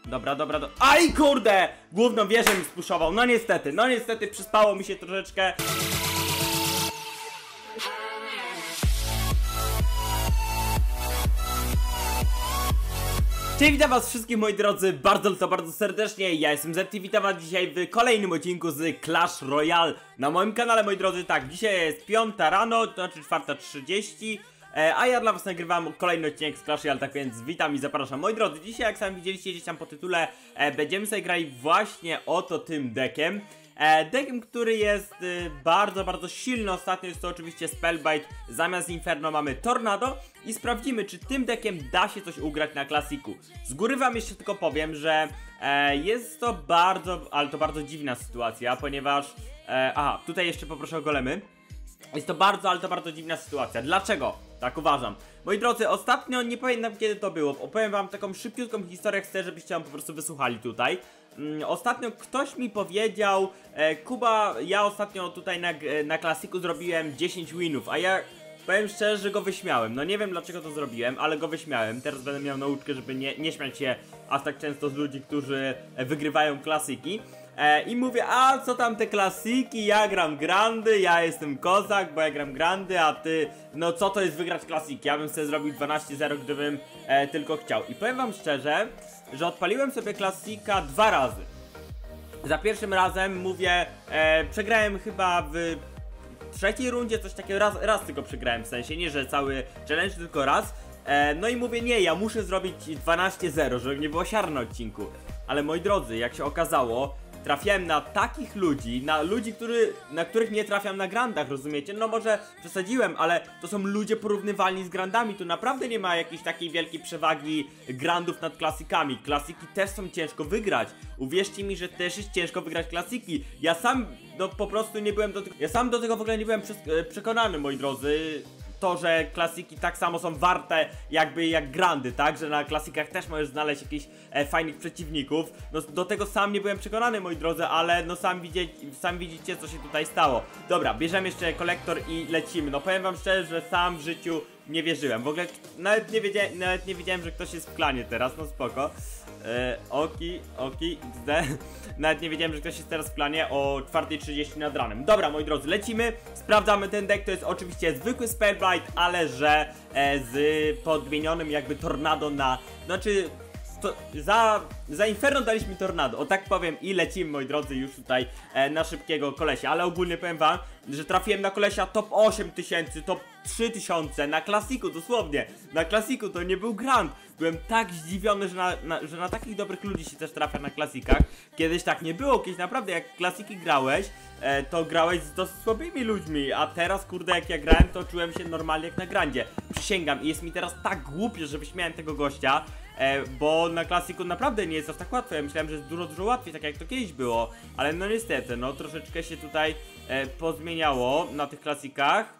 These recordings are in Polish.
Dobra, Aj, kurde! Główną wieżę mi spuszował, no niestety, przyspało mi się troszeczkę. Cześć, witam was wszystkich, moi drodzy, bardzo serdecznie. Ja jestem Zeti, witam was dzisiaj w kolejnym odcinku z Clash Royale na moim kanale, moi drodzy. Tak, dzisiaj jest 5 rano, to znaczy 4:30, a ja dla was nagrywam kolejny odcinek z Clash Royale, tak więc witam i zapraszam, moi drodzy. Dzisiaj, jak sami widzieliście gdzieś tam po tytule, będziemy sobie grali właśnie oto tym deckiem. Deckiem, który jest bardzo silny. Ostatnio jest to oczywiście Spellbite, zamiast Inferno mamy Tornado i sprawdzimy, czy tym deckiem da się coś ugrać na klasiku. Z góry wam jeszcze tylko powiem, że jest to bardzo dziwna sytuacja, ponieważ aha, tutaj jeszcze poproszę o golemy. Jest to bardzo dziwna sytuacja. Dlaczego? Tak uważam. Moi drodzy, ostatnio, nie pamiętam kiedy to było, opowiem wam taką szybciutką historię, chcę, żebyście ją po prostu wysłuchali tutaj. Ostatnio ktoś mi powiedział, Kuba, ja ostatnio tutaj na klasiku zrobiłem 10 winów, a ja powiem szczerze, że go wyśmiałem. No nie wiem dlaczego to zrobiłem, ale go wyśmiałem. Teraz będę miał nauczkę, żeby nie śmiać się aż tak często z ludzi, którzy wygrywają klasyki. I mówię, a co tam te klasiki, ja gram grandy, ja jestem kozak, bo ja gram grandy, a ty, no co to jest wygrać klasiki? Ja bym sobie zrobił 12-0, gdybym tylko chciał. I powiem wam szczerze, że odpaliłem sobie klasika 2 razy. Za pierwszym razem mówię, przegrałem chyba w trzeciej rundzie, coś takiego, raz tylko przegrałem, w sensie nie, że cały challenge, tylko raz. No i mówię, nie, ja muszę zrobić 12-0, żeby nie było siar na odcinku. Ale moi drodzy, jak się okazało, trafiałem na takich ludzi, na ludzi, na których nie trafiam na grandach, rozumiecie? No może przesadziłem, ale to są ludzie porównywalni z grandami, tu naprawdę nie ma jakiejś takiej wielkiej przewagi grandów nad klasikami. Klasiki też są ciężko wygrać, uwierzcie mi, że też jest ciężko wygrać klasiki. Ja sam, no po prostu nie byłem do tego w ogóle nie byłem przekonany, moi drodzy. To, że klasiki tak samo są warte jak grandy, tak? Że na klasikach też możesz znaleźć jakichś fajnych przeciwników. No do tego sam nie byłem przekonany, moi drodzy, ale no sam widzicie, co się tutaj stało. Dobra, bierzemy jeszcze kolektor i lecimy. No powiem wam szczerze, że sam w życiu nie wierzyłem. W ogóle nawet nie wiedziałem, że ktoś jest w klanie teraz, no spoko. Oki, XD. Nawet nie wiedziałem, że ktoś jest teraz w planie o 4:30 nad ranem. Dobra, moi drodzy, lecimy. Sprawdzamy ten deck, to jest oczywiście zwykły Spellbite, ale że z podmienionym jakby Tornado na... Znaczy... Za Inferno daliśmy Tornado, o tak powiem, i lecimy, moi drodzy, już tutaj na szybkiego kolesia. Ale ogólnie powiem wam, że trafiłem na kolesia top 8000, top 3000 na klasiku, dosłownie. Na klasiku to nie był grand. Byłem tak zdziwiony, że na takich dobrych ludzi się też trafia na klasikach. Kiedyś tak nie było, kiedyś naprawdę jak klasiki grałeś, to grałeś z dosyć słabymi ludźmi, a teraz, kurde, jak ja grałem, to czułem się normalnie jak na grandzie. Przysięgam, i jest mi teraz tak głupio, że wyśmiałem tego gościa, bo na klasiku naprawdę nie jest aż tak łatwo. Ja myślałem, że jest dużo łatwiej, tak jak to kiedyś było. Ale no niestety, no troszeczkę się tutaj pozmieniało na tych klasikach.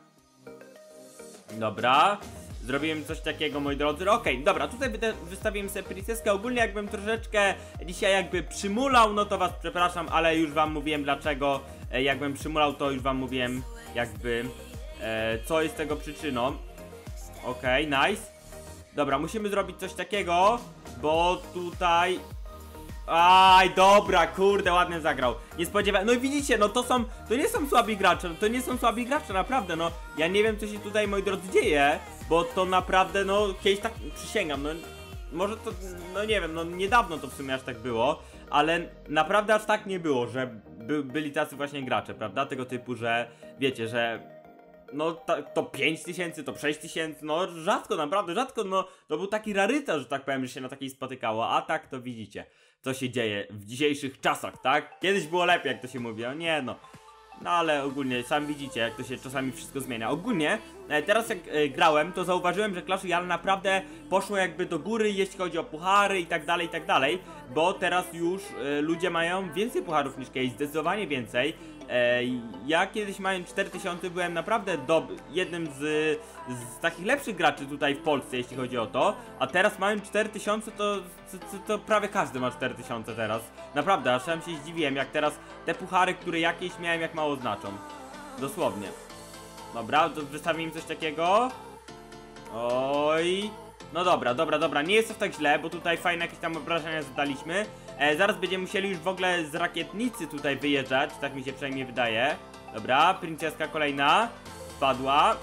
Dobra, zrobiłem coś takiego, moi drodzy. Okej, dobra, tutaj wystawiłem sobie princeskę. Ogólnie jakbym troszeczkę dzisiaj jakby przymulał, no to was przepraszam, ale już wam mówiłem dlaczego. Jakbym przymulał, to już wam mówiłem jakby co jest tego przyczyną. Okej, nice. Dobra, musimy zrobić coś takiego, bo tutaj... Aj, dobra, kurde, ładnie zagrał. Nie spodziewałem... No i widzicie, no to nie są słabi gracze, to nie są słabi gracze, naprawdę, no. Ja nie wiem, co się tutaj, moi drodzy, dzieje, bo to naprawdę, no, kiedyś tak, przysięgam, no, może to, no nie wiem, no niedawno to w sumie aż tak było, ale naprawdę aż tak nie było, że byli tacy właśnie gracze, prawda, tego typu, że, wiecie, że... No to 5000, to 6000, no rzadko, naprawdę rzadko, no to był taki rarytas, że tak powiem, że się na takiej spotykało, a tak to widzicie, co się dzieje w dzisiejszych czasach, tak? Kiedyś było lepiej, jak to się mówi, o nie no. No ale ogólnie, sami widzicie, jak to się czasami wszystko zmienia. Ogólnie, teraz jak grałem, to zauważyłem, że Clash Royale naprawdę poszło jakby do góry, jeśli chodzi o puchary i tak dalej, bo teraz już ludzie mają więcej pucharów niż kiedyś, zdecydowanie więcej. Ja kiedyś mając 4000 byłem naprawdę jednym z takich lepszych graczy tutaj w Polsce, jeśli chodzi o to. A teraz mając 4000 to prawie każdy ma 4000 teraz. Naprawdę, aż sam się zdziwiłem, jak teraz te puchary, które jakieś miałem, jak mało znaczą. Dosłownie. Dobra, to wystawimy coś takiego. Oj. No dobra, dobra, dobra, nie jest to tak źle, bo tutaj fajne jakieś tam obrażenia zadaliśmy. Zaraz będziemy musieli już w ogóle z rakietnicy tutaj wyjeżdżać, tak mi się przynajmniej wydaje. Dobra, princeska kolejna. Spadła.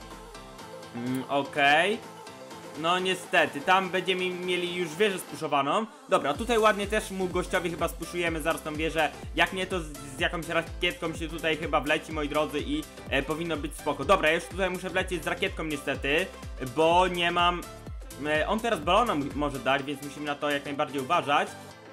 Okej. No niestety, tam będziemy mieli już wieżę spuszowaną. Dobra, tutaj ładnie też mu gościowi chyba spuszujemy zaraz tą wieżę. Jak nie, to z jakąś rakietką się tutaj chyba wleci, moi drodzy, i powinno być spoko. Dobra, ja już tutaj muszę wlecieć z rakietką niestety, bo nie mam... on teraz balona może dać, więc musimy na to jak najbardziej uważać.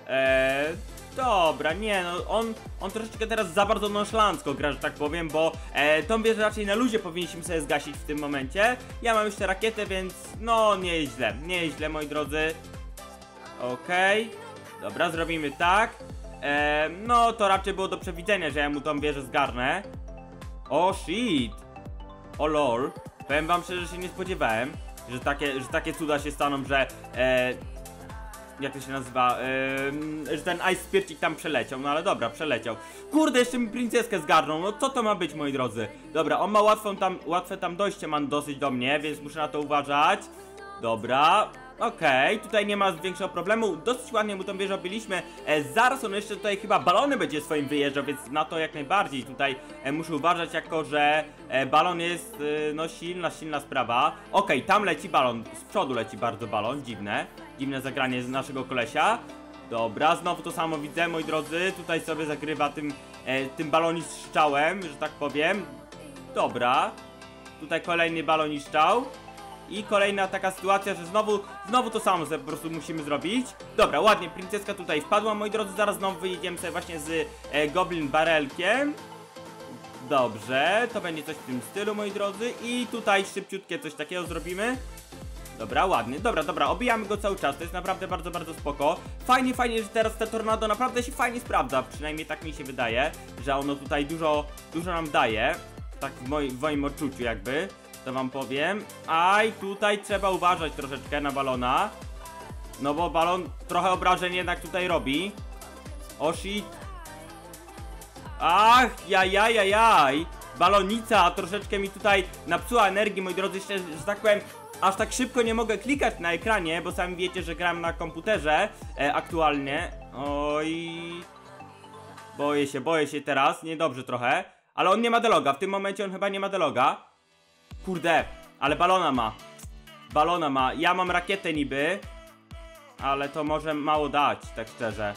Dobra, nie no, on troszeczkę teraz za bardzo nonszalancko gra, że tak powiem, bo tą wieżę raczej na luzie powinniśmy sobie zgasić w tym momencie. Ja mam jeszcze rakietę, więc no nieźle, moi drodzy. Okej. Dobra, zrobimy tak. No to raczej było do przewidzenia, że ja mu tą wieżę zgarnę. O shit. O lol. Powiem wam szczerze, że się nie spodziewałem, że takie cuda się staną, że jak to się nazywa, że ten Ice Spircik tam przeleciał, no ale dobra, przeleciał. Kurde, jeszcze mi princeskę zgarnął, no co to ma być, moi drodzy? Dobra, on ma łatwe tam dojście ma dosyć do mnie, więc muszę na to uważać. Dobra, okej, tutaj nie ma większego problemu, dosyć ładnie mu tą wieżę obiliśmy. Zaraz on jeszcze tutaj chyba balony będzie swoim wyjeżdżał, więc na to jak najbardziej tutaj muszę uważać, jako że balon jest, no silna sprawa. Okej, tam leci balon, z przodu leci bardzo balon, dziwne zagranie z naszego kolesia. Dobra, znowu to samo widzę, moi drodzy, tutaj sobie zagrywa tym baloniszczałem, że tak powiem. Dobra, tutaj kolejny baloniszczał. I kolejna taka sytuacja, że znowu to samo sobie po prostu musimy zrobić. Dobra, ładnie, princeska tutaj wpadła, moi drodzy, zaraz znowu wyjedziemy sobie właśnie z Goblin Barrelkiem. Dobrze, to będzie coś w tym stylu, moi drodzy. I tutaj szybciutkie coś takiego zrobimy. Dobra, ładnie, dobra, obijamy go cały czas, to jest naprawdę bardzo, bardzo spoko. Fajnie, że teraz te tornado naprawdę się fajnie sprawdza, przynajmniej tak mi się wydaje, że ono tutaj dużo nam daje. Tak w moim odczuciu jakby. To wam powiem. Aj, tutaj trzeba uważać troszeczkę na balona. No bo balon trochę obrażeń jednak tutaj robi. O shit. Ach, jaj. Balonica troszeczkę mi tutaj napsuła energii, moi drodzy, że tak powiem. Aż tak szybko nie mogę klikać na ekranie, bo sami wiecie, że gram na komputerze aktualnie. Oj. Boję się teraz, niedobrze trochę. Ale on nie ma deloga, w tym momencie on chyba nie ma deloga. Kurde, ale balona ma, ja mam rakietę niby, ale to może mało dać, tak szczerze.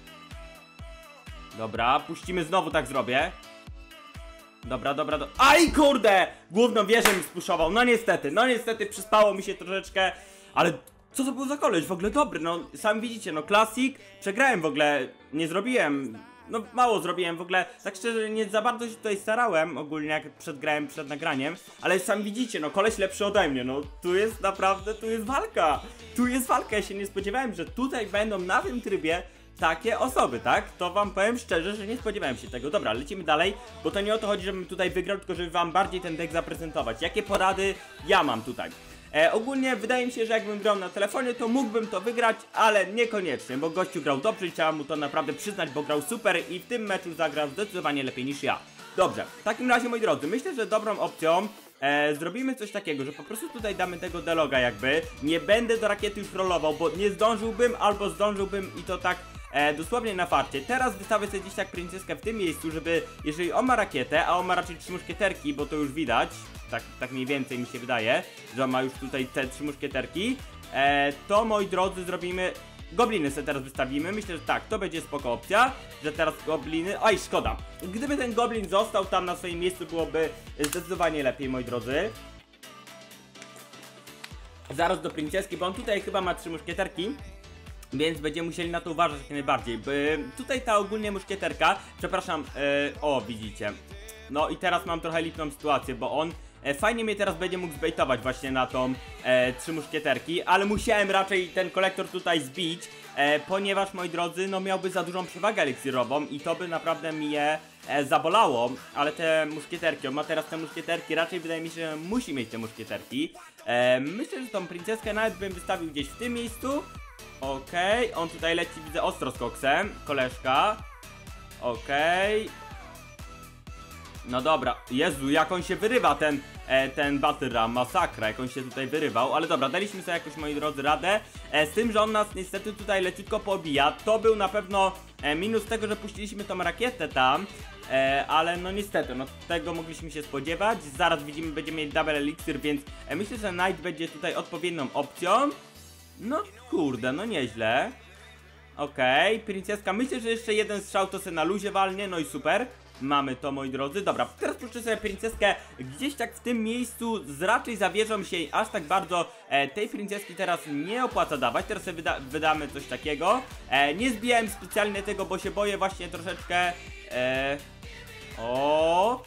Dobra, puścimy znowu, tak zrobię. Dobra. Aj kurde, główną wieżę mi spuszował, no niestety przyspało mi się troszeczkę. Ale co to był za koleś, w ogóle dobry, no sami widzicie, no klasik. Przegrałem w ogóle, nie zrobiłem. No mało zrobiłem w ogóle, tak szczerze nie za bardzo się tutaj starałem ogólnie jak grałem przed nagraniem. Ale sami widzicie, no koleś lepszy ode mnie, no tu jest naprawdę, tu jest walka, ja się nie spodziewałem, że tutaj będą na tym trybie takie osoby, tak? To wam powiem szczerze, że nie spodziewałem się tego. Dobra, lecimy dalej, bo to nie o to chodzi, żebym tutaj wygrał, tylko żeby wam bardziej ten deck zaprezentować. Jakie porady ja mam tutaj? Ogólnie wydaje mi się, że jakbym grał na telefonie, to mógłbym to wygrać, ale niekoniecznie, bo gościu grał dobrze i chciałem mu to naprawdę przyznać, bo grał super i w tym meczu zagrał zdecydowanie lepiej niż ja. Dobrze, w takim razie, moi drodzy, myślę, że dobrą opcją zrobimy coś takiego, że po prostu tutaj damy tego deloga jakby. Nie będę do rakiety już rolował, bo nie zdążyłbym, albo zdążyłbym i to tak dosłownie na farcie. Teraz wystawię sobie gdzieś tak princeskę w tym miejscu, żeby, jeżeli on ma rakietę, a on ma raczej 3 muszkieterki, bo to już widać, tak mniej więcej mi się wydaje, że on ma już tutaj te 3 muszkieterki, to moi drodzy zrobimy, gobliny sobie teraz wystawimy. Myślę, że tak, to będzie spoko opcja, że teraz gobliny, oj szkoda, gdyby ten goblin został tam na swoim miejscu, byłoby zdecydowanie lepiej, moi drodzy. Zaraz do princeski, bo on tutaj chyba ma 3 muszkieterki, więc będziemy musieli na to uważać jak najbardziej. Tutaj ta ogólnie muszkieterka, przepraszam, o widzicie. No i teraz mam trochę lipną sytuację, bo on fajnie mnie teraz będzie mógł zbejtować właśnie na tą 3 muszkieterki, ale musiałem raczej ten kolektor tutaj zbić, ponieważ, moi drodzy, no miałby za dużą przewagę eliksirową i to by naprawdę mnie zabolało, ale te muszkieterki, on ma teraz te muszkieterki, raczej wydaje mi się, że musi mieć te muszkieterki. Myślę, że tą princeskę nawet bym wystawił gdzieś w tym miejscu. Okej, on tutaj leci, widzę, ostro z koksem, koleżka. Okej. No dobra, Jezu, jak on się wyrywa ten Battle Ram, masakra, jak on się tutaj wyrywał. Ale dobra, daliśmy sobie jakoś, moi drodzy, radę. Z tym, że on nas niestety tutaj leciutko pobija. To był na pewno minus tego, że puściliśmy tą rakietę tam. Ale no niestety, no tego mogliśmy się spodziewać. Zaraz widzimy, będziemy mieć double elixir, więc myślę, że Knight będzie tutaj odpowiednią opcją. No kurde, no nieźle. Okej, princeska, myślę, że jeszcze jeden strzał to se na luzie walnie, no i super. Mamy to, moi drodzy. Dobra, teraz puszczę sobie princeskę gdzieś tak w tym miejscu. Raczej zawierzą się i aż tak bardzo tej princeski teraz nie opłaca dawać. Teraz sobie wydamy coś takiego. Nie zbijałem specjalnie tego, bo się boję właśnie troszeczkę. O,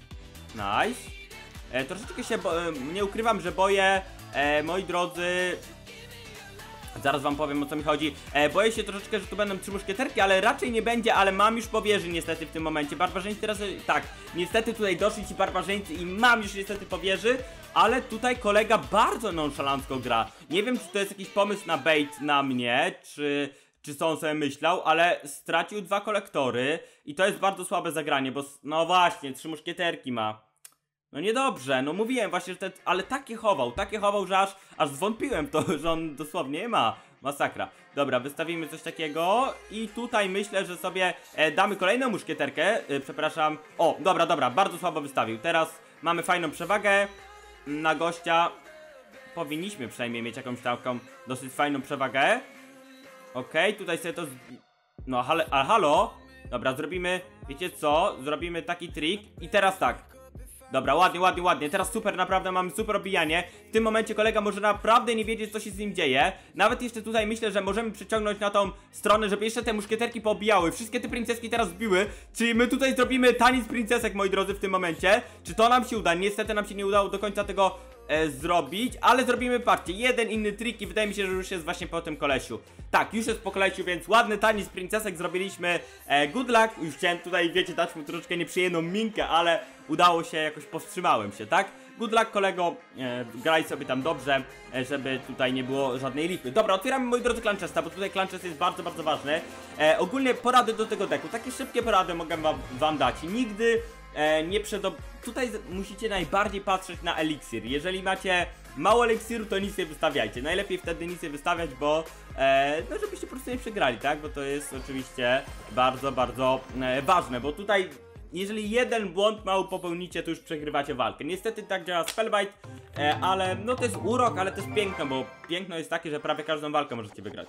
nice. Troszeczkę się nie ukrywam, że boję, moi drodzy. Zaraz wam powiem, o co mi chodzi. Boję się troszeczkę, że tu będą 3 muszkieterki, ale raczej nie będzie, ale mam już po wieży niestety w tym momencie. Barbarzyńcy teraz, tak, niestety tutaj doszli ci barbarzyńcy i mam już niestety po wieży, ale tutaj kolega bardzo nonszalancko gra. Nie wiem, czy to jest jakiś pomysł na bait na mnie, czy co on sobie myślał, ale stracił 2 kolektory i to jest bardzo słabe zagranie, bo no właśnie, 3 muszkieterki ma. No niedobrze, no mówiłem właśnie, że ale takie chował, że aż zwątpiłem w to, że on dosłownie je ma. Masakra. Dobra, wystawimy coś takiego i tutaj myślę, że sobie damy kolejną muszkieterkę, przepraszam. O, dobra, bardzo słabo wystawił. Teraz mamy fajną przewagę na gościa. Powinniśmy przynajmniej mieć jakąś taką dosyć fajną przewagę. Okej, tutaj sobie to... No, ale halo? Dobra, zrobimy, wiecie co? Zrobimy taki trik i teraz tak. Dobra, ładnie. Teraz super, naprawdę mamy super obijanie. W tym momencie kolega może naprawdę nie wiedzieć, co się z nim dzieje. Nawet jeszcze tutaj myślę, że możemy przyciągnąć na tą stronę, żeby jeszcze te muszkieterki poobijały. Wszystkie te princeski teraz wbiły. Czyli my tutaj zrobimy taniec princesek, moi drodzy, w tym momencie. Czy to nam się uda? Niestety nam się nie udało do końca tego zrobić, ale zrobimy, patrzcie, jeden inny trik i wydaje mi się, że już jest właśnie po tym kolesiu. Tak, już jest po kolesiu, więc ładny taniec princesek zrobiliśmy. Good luck, już chciałem tutaj, wiecie, dać mu troszeczkę nieprzyjemną minkę, ale udało się, jakoś powstrzymałem się, tak? Good luck, kolego, graj sobie tam dobrze, żeby tutaj nie było żadnej lipy. Dobra, otwieramy, moi drodzy, clan chesta, bo tutaj clan chest jest bardzo, bardzo ważny. Ogólnie porady do tego deku, takie szybkie porady mogę wam dać. Nigdy tutaj musicie najbardziej patrzeć na eliksir. Jeżeli macie mało eliksiru, to nic nie wystawiajcie. Najlepiej wtedy nic nie wystawiać, bo no żebyście po prostu nie przegrali, tak? Bo to jest oczywiście bardzo, bardzo ważne, bo tutaj jeżeli jeden błąd mały popełnicie, to już przegrywacie walkę. Niestety tak działa Spellbite, ale no to jest urok, ale też piękno, bo piękno jest takie, że prawie każdą walkę możecie wygrać.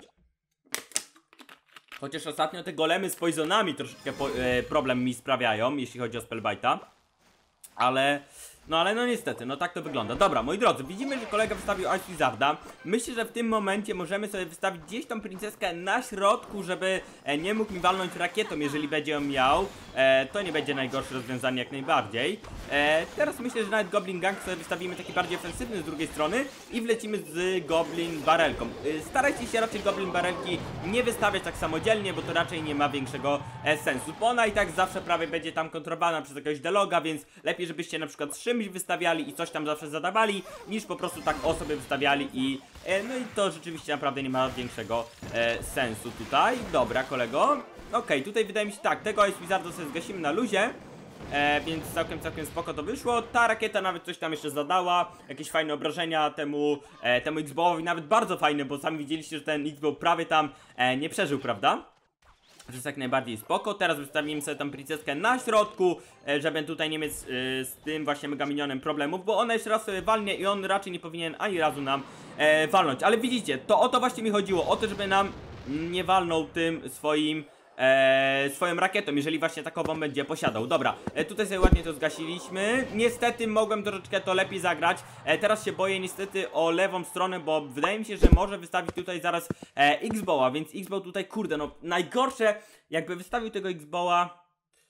Chociaż ostatnio te golemy z poisonami troszeczkę problem mi sprawiają, jeśli chodzi o Spellbite'a. Ale no niestety, no tak to wygląda. Dobra, moi drodzy, widzimy, że kolega wystawił Ice Wizarda. Myślę, że w tym momencie możemy sobie wystawić gdzieś tą princeskę na środku, żeby nie mógł mi walnąć rakietą, jeżeli będzie ją miał. To nie będzie najgorsze rozwiązanie, jak najbardziej. Teraz myślę, że nawet Goblin Gang sobie wystawimy taki bardziej ofensywny z drugiej strony i wlecimy z Goblin Barelką. Starajcie się raczej Goblin Barelki nie wystawiać tak samodzielnie, bo to raczej nie ma większego sensu. Bo ona i tak zawsze prawie będzie tam kontrolowana przez jakiegoś deloga, więc lepiej, żebyście na przykład z czymś wystawiali i coś tam zawsze zadawali, niż po prostu tak o sobie wystawiali i no i to rzeczywiście naprawdę nie ma większego sensu tutaj. Dobra, kolego. Okej, tutaj wydaje mi się tak, tego Ice Wizarda sobie zgasimy na luzie, więc całkiem spoko to wyszło. Ta rakieta nawet coś tam jeszcze zadała, jakieś fajne obrażenia temu X-Bowowi, nawet bardzo fajne, bo sami widzieliście, że ten X-Bow prawie tam nie przeżył, prawda? Że jest jak najbardziej spoko. Teraz wystawimy sobie tam princeskę na środku, żeby tutaj nie mieć z tym właśnie mega minionem problemów, bo ona jeszcze raz sobie walnie i on raczej nie powinien ani razu nam walnąć. Ale widzicie, to o to właśnie mi chodziło, o to, żeby nam nie walnął tym swoją rakietą, jeżeli właśnie takową będzie posiadał. Dobra, tutaj sobie ładnie to zgasiliśmy. Niestety mogłem troszeczkę to lepiej zagrać. Teraz się boję niestety o lewą stronę, bo wydaje mi się, że może wystawić tutaj zaraz X-Bowa, więc X-Bow tutaj, kurde, no najgorsze, jakby wystawił tego X-Bowa.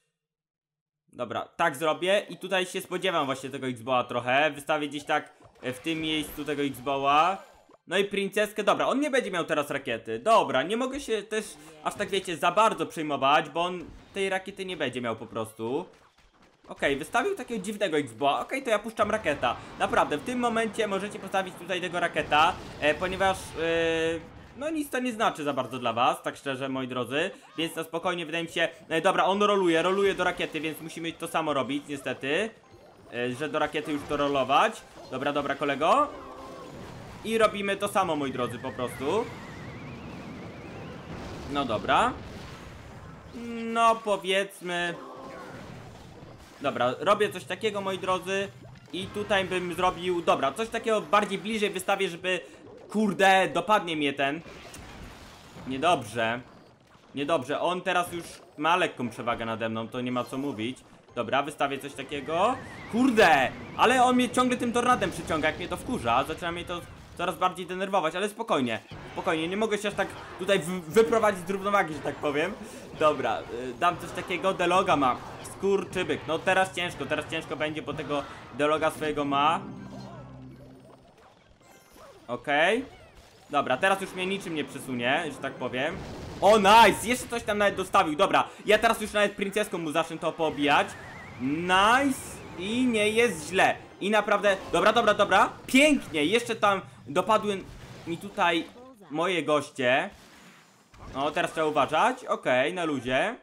Dobra, tak zrobię i tutaj się spodziewam właśnie tego X-Bowa trochę. Wystawię gdzieś tak w tym miejscu tego X-Bowa. No i princeskę, dobra, on nie będzie miał teraz rakiety. Dobra, nie mogę się też aż tak, wiecie, za bardzo przejmować, bo on tej rakiety nie będzie miał po prostu. Okej, wystawił takiego dziwnego X-Boa. Okej, to ja puszczam raketa. Naprawdę, w tym momencie możecie postawić tutaj tego raketa, ponieważ no nic to nie znaczy za bardzo dla was, tak szczerze, moi drodzy. Więc na spokojnie, wydaje mi się... dobra, on roluje do rakiety, więc musimy to samo robić, niestety. Że do rakiety już to rolować. Dobra, dobra, kolego. I robimy to samo, moi drodzy, po prostu. No dobra. No, powiedzmy... Dobra, robię coś takiego, moi drodzy. I tutaj bym zrobił... Dobra, coś takiego bardziej bliżej wystawię, żeby... Kurde, dopadnie mnie ten. Niedobrze. Niedobrze, on teraz już ma lekką przewagę nade mną, to nie ma co mówić. Dobra, wystawię coś takiego. Kurde, ale on mnie ciągle tym tornadem przyciąga, jak mnie to wkurza. Zaczyna mnie to coraz bardziej denerwować, ale spokojnie. Spokojnie, nie mogę się aż tak tutaj wyprowadzić z równowagi, że tak powiem. Dobra, dam coś takiego, Deloga ma. Skurczybyk, no teraz ciężko będzie, bo tego Deloga swojego ma. Okej. Dobra, teraz już mnie niczym nie przesunie, że tak powiem. O, nice! Jeszcze coś tam nawet dostawił, dobra. Ja teraz już nawet princeską mu zacznę to poobijać. Nice! I nie jest źle. I naprawdę, dobra. Pięknie, jeszcze tam dopadły mi tutaj moje goście. O, teraz trzeba uważać. Okej, na luzie.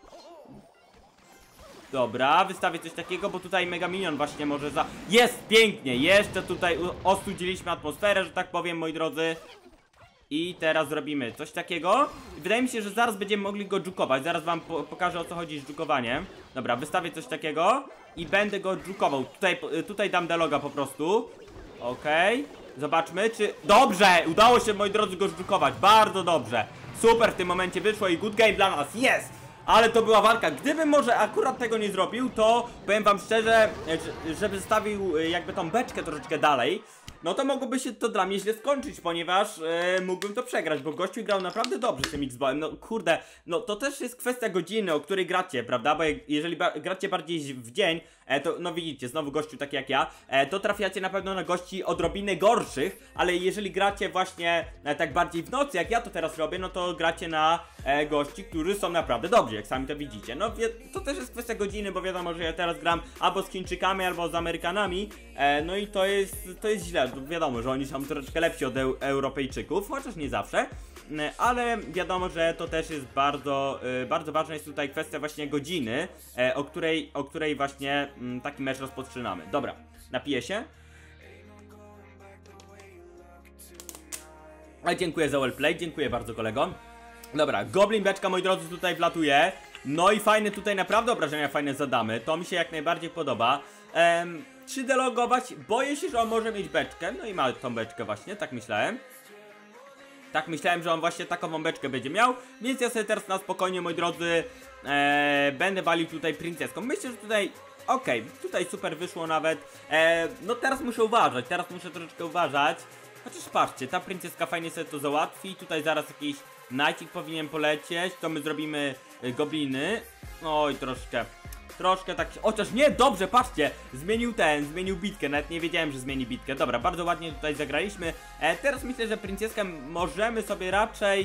Dobra, wystawię coś takiego, bo tutaj Mega Minion właśnie może za... Jest! Pięknie! Jeszcze tutaj ostudziliśmy atmosferę, że tak powiem, moi drodzy. I teraz zrobimy coś takiego. Wydaje mi się, że zaraz będziemy mogli go dżukować. Zaraz wam pokażę, o co chodzi z dżukowaniem. Dobra, wystawię coś takiego i będę go dżukował. Tutaj dam Deloga po prostu. Okej. Zobaczmy, czy... Dobrze! Udało się, moi drodzy, go dżukować. Bardzo dobrze. Super w tym momencie wyszło i good game dla nas. Jest! Ale to była walka. Gdybym może akurat tego nie zrobił, to powiem wam szczerze, żeby zostawił jakby tą beczkę troszeczkę dalej, no to mogłoby się to dla mnie źle skończyć, ponieważ mógłbym to przegrać, bo gościu grał naprawdę dobrze z tym X-Bowem. No kurde, no to też jest kwestia godziny, o której gracie, prawda? Bo jeżeli gracie bardziej w dzień, to no widzicie, znowu gościu taki jak ja, to trafiacie na pewno na gości odrobinę gorszych, ale jeżeli gracie właśnie tak bardziej w nocy, jak ja to teraz robię, no to gracie na gości, którzy są naprawdę dobrzy, jak sami to widzicie. No to też jest kwestia godziny, bo wiadomo, że ja teraz gram albo z Chińczykami, albo z Amerykanami, no i to jest źle. Wiadomo, że oni są troszeczkę lepsi od Europejczyków, chociaż nie zawsze, ale wiadomo, że to też jest bardzo ważna jest tutaj kwestia właśnie godziny, o której właśnie taki mecz rozpoczynamy. Dobra, napiję się. A dziękuję za wellplay, dziękuję bardzo, kolego. Dobra, Goblin beczka, moi drodzy, tutaj wlatuje. No i fajne tutaj naprawdę obrażenia fajne zadamy. To mi się jak najbardziej podoba. Czy delogować? Boję się, że on może mieć beczkę. No i ma tą beczkę właśnie, tak myślałem. Tak myślałem, że on właśnie taką beczkę będzie miał. Więc ja sobie teraz na spokojnie, moi drodzy, będę walił tutaj princeską. Myślę, że tutaj... Okej, tutaj super wyszło nawet. No teraz muszę uważać, troszeczkę uważać. Chociaż patrzcie, ta princeska fajnie sobie to załatwi. Tutaj zaraz jakiś Knightik powinien polecieć. To my zrobimy gobliny. Oj, troszkę tak... Chociaż nie, dobrze, patrzcie. Zmienił bitkę. Nawet nie wiedziałem, że zmieni bitkę. Dobra, bardzo ładnie tutaj zagraliśmy. Teraz myślę, że princeskę możemy sobie raczej...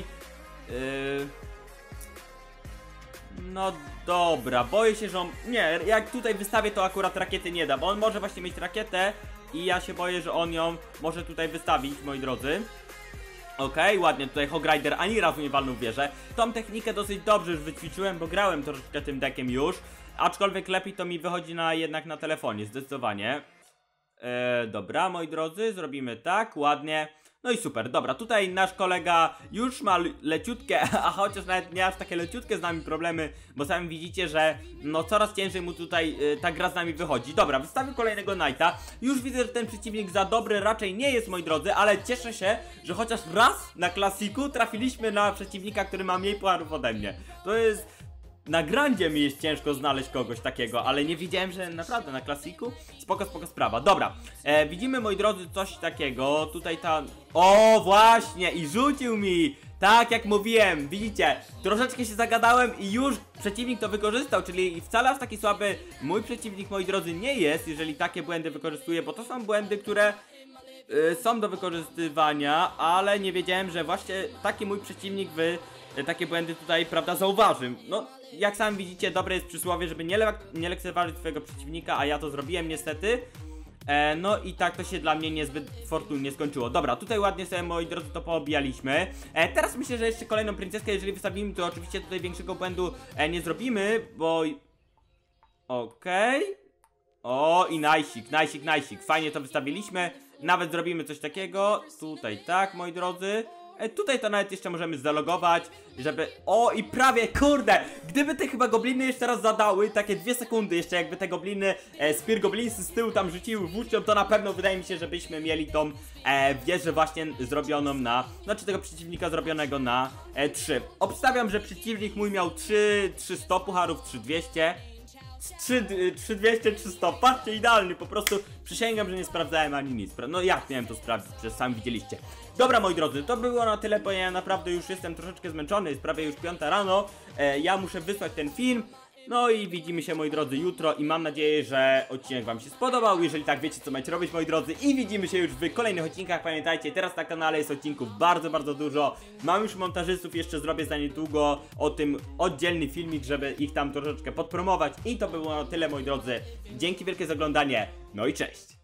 No dobra, boję się, że on... Nie, jak tutaj wystawię, to akurat rakiety nie da, bo on może właśnie mieć rakietę i ja się boję, że on ją może tutaj wystawić, moi drodzy. Okej, ładnie, tutaj Hog Rider ani razu nie walnął w wieżę. Tą technikę dosyć dobrze już wyćwiczyłem, bo grałem troszeczkę tym deckiem już. Aczkolwiek lepiej to mi wychodzi jednak na telefonie, zdecydowanie. Dobra, moi drodzy, zrobimy tak, ładnie. No i super, dobra, tutaj nasz kolega już ma leciutkie, a chociaż nawet nie aż takie leciutkie z nami problemy, bo sami widzicie, że no coraz ciężej mu tutaj ta gra z nami wychodzi. Dobra, wystawił kolejnego Knighta. Już widzę, że ten przeciwnik za dobry raczej nie jest, moi drodzy, ale cieszę się, że chociaż raz na klasiku trafiliśmy na przeciwnika, który ma mniej pucharów ode mnie. To jest... Na grandzie mi jest ciężko znaleźć kogoś takiego, ale nie wiedziałem, że naprawdę na klasiku spoko sprawa. Dobra, widzimy, moi drodzy, coś takiego. Tutaj ta... O, właśnie! I rzucił mi! Tak jak mówiłem, widzicie, troszeczkę się zagadałem i już przeciwnik to wykorzystał, czyli wcale aż taki słaby mój przeciwnik, moi drodzy, nie jest, jeżeli takie błędy wykorzystuje, bo to są błędy, które... są do wykorzystywania, ale nie wiedziałem, że właśnie taki mój przeciwnik takie błędy tutaj, prawda, zauważył. No, jak sami widzicie, dobre jest przysłowie, żeby nie lekceważyć swojego przeciwnika, a ja to zrobiłem niestety. No i tak to się dla mnie niezbyt fortunnie skończyło. Dobra, tutaj ładnie sobie, moi drodzy, to poobijaliśmy. Teraz myślę, że jeszcze kolejną princeskę, jeżeli wystawimy, to oczywiście tutaj większego błędu nie zrobimy, bo... Okej. O, i najsik. Fajnie to wystawiliśmy. Nawet zrobimy coś takiego. Tutaj tak, moi drodzy. Tutaj to nawet jeszcze możemy zalogować, żeby... O, i prawie, kurde! Gdyby te chyba gobliny jeszcze raz zadały, takie 2 sekundy jeszcze, jakby te gobliny, Spear Goblinsy z tyłu tam rzuciły włócznią, to na pewno wydaje mi się, żebyśmy mieli tą wieżę właśnie zrobioną na... Znaczy tego przeciwnika zrobionego na 3. Obstawiam, że przeciwnik mój miał 300 pucharów, 3200. 3200, 300, patrzcie, idealny, po prostu przysięgam, że nie sprawdzałem ani nic. No jak miałem to sprawdzić, przecież sami widzieliście. Dobra, moi drodzy, to było na tyle, bo ja naprawdę już jestem troszeczkę zmęczony, jest prawie już 5 rano. Ja muszę wysłać ten film. No i widzimy się, moi drodzy, jutro i mam nadzieję, że odcinek wam się spodobał. Jeżeli tak, wiecie, co macie robić, moi drodzy, i widzimy się już w kolejnych odcinkach. Pamiętajcie, teraz na kanale jest odcinków bardzo dużo. Mam już montażystów, jeszcze zrobię za niedługo o tym oddzielny filmik, żeby ich tam troszeczkę podpromować. I to było na tyle, moi drodzy. Dzięki wielkie za oglądanie, no i cześć!